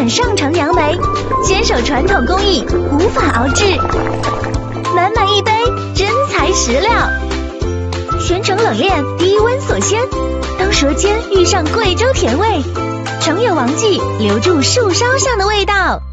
选上乘杨梅，坚守传统工艺，无法熬制。满满一杯真材实料，全程冷链，低温锁鲜。当舌尖遇上贵州甜味，成也王记，留住树梢上的味道。